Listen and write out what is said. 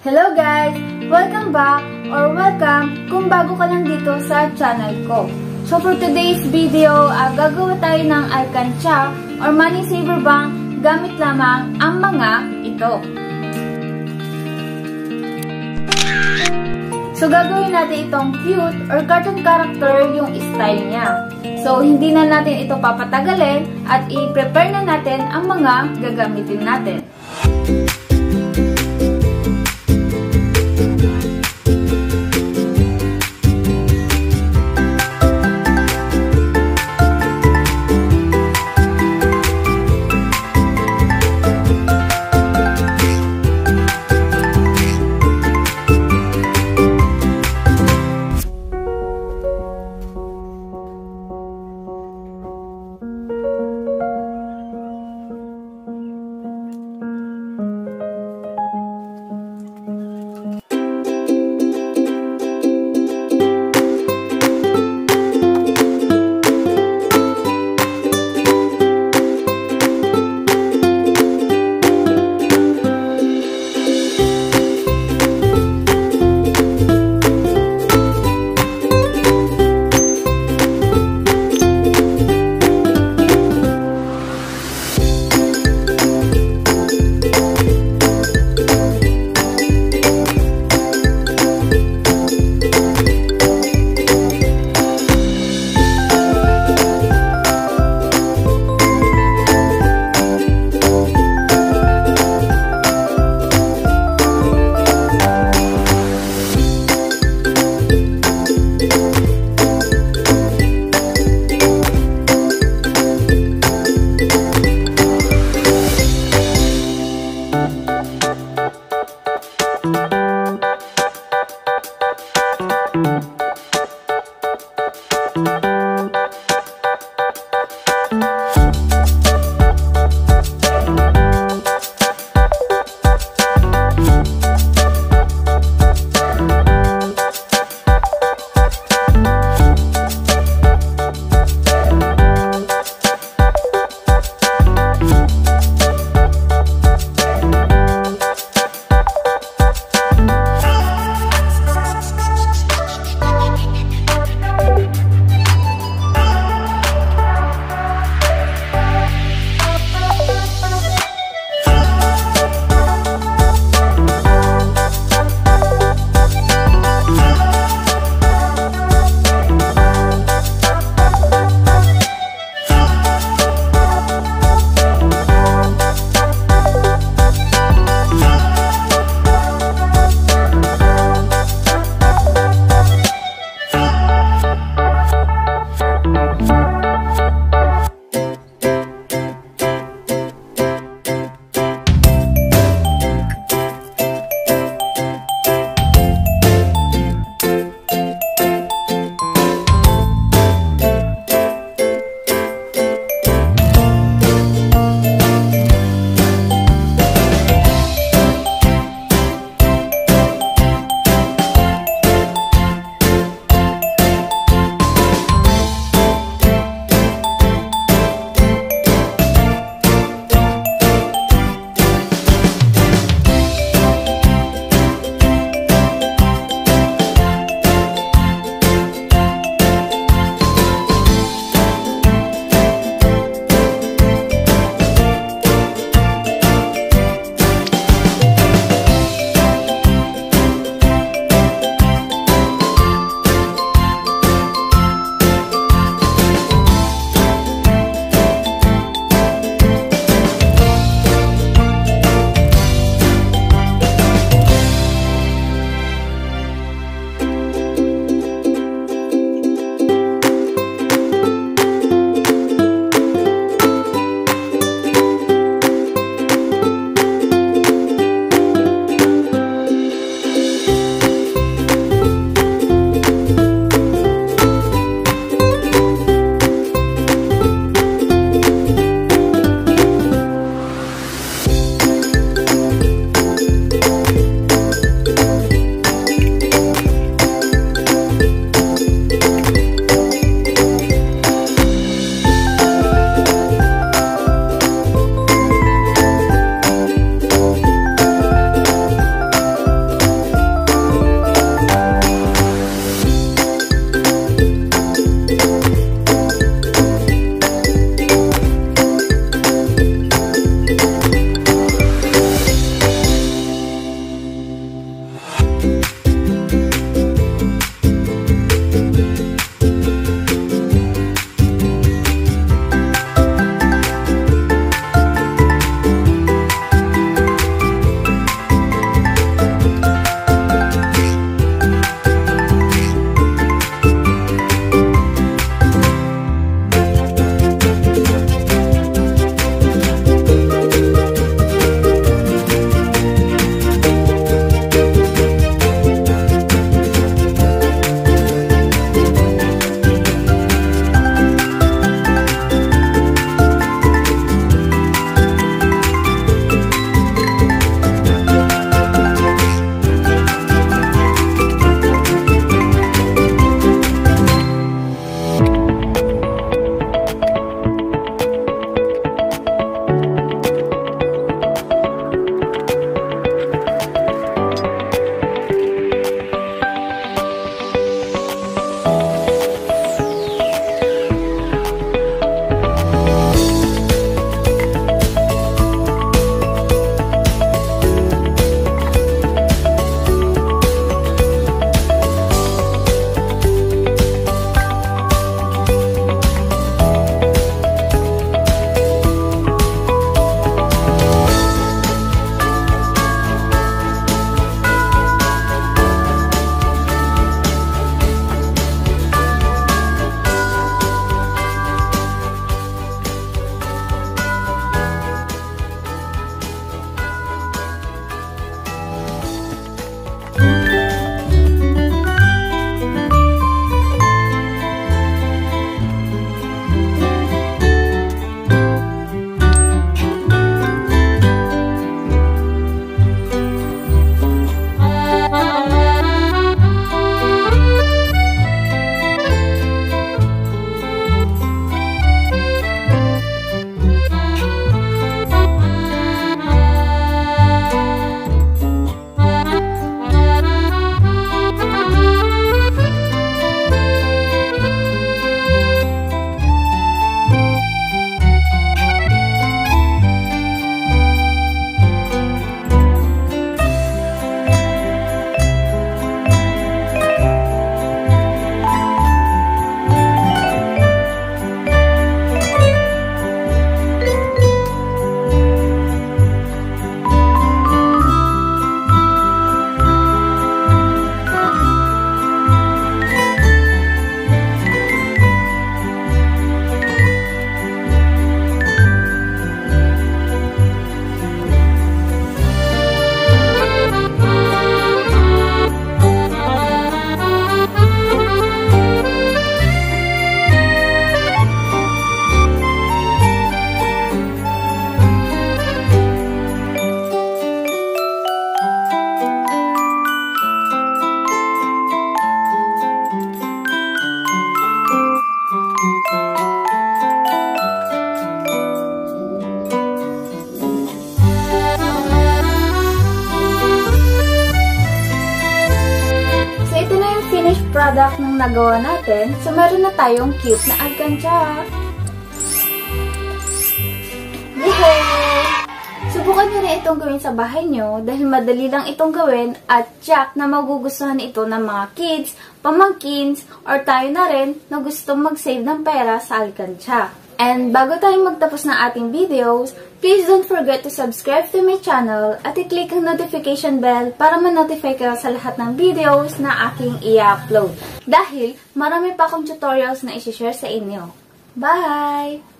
Hello guys! Welcome back or welcome kung bago ka lang dito sa channel ko. So for today's video, gagawa tayo ng alkansya or money saver bank gamit lamang ang mga ito. So gagawin natin itong cute or cartoon character yung style niya. So hindi na natin ito papatagalin at i-prepare na natin ang mga gagamitin natin. product ng nagawa natin, so meron na tayong cute na alkansya. Yay! Subukan nyo rin itong gawin sa bahay nyo dahil madali lang itong gawin at tiyak na magugustuhan ito ng mga kids, pamangkins, or tayo na rin na gustong mag-save ng pera sa alkansya. And bago tayo magtapos ng ating videos, please don't forget to subscribe to my channel at i-click ang notification bell para ma-notify kayo sa lahat ng videos na aking i-upload. Dahil marami pa akong tutorials na isi-share sa inyo. Bye!